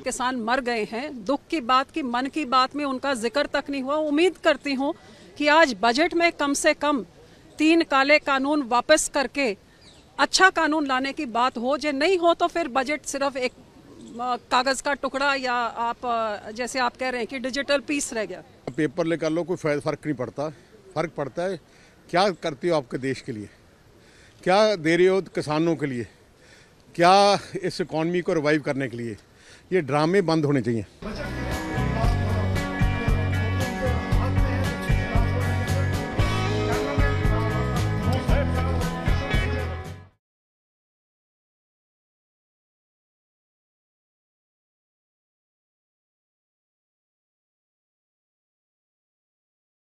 किसान मर गए हैं। दुख की बात की मन की बात में उनका जिक्र तक नहीं हुआ। उम्मीद करती हूँ कि आज बजट में कम से कम 3 काले कानून वापस करके अच्छा कानून लाने की बात हो। जो नहीं हो तो फिर बजट सिर्फ एक कागज का टुकड़ा या आप जैसे आप कह रहे हैं कि डिजिटल पीस रह गया। पेपर लेकर लो, कोई फर्क नहीं पड़ता। फर्क पड़ता है क्या करती हो आपके देश के लिए, क्या दे रही हो किसानों के लिए, क्या इस इकॉनमी को रिवाइव करने के लिए। ये ड्रामे बंद होने चाहिए।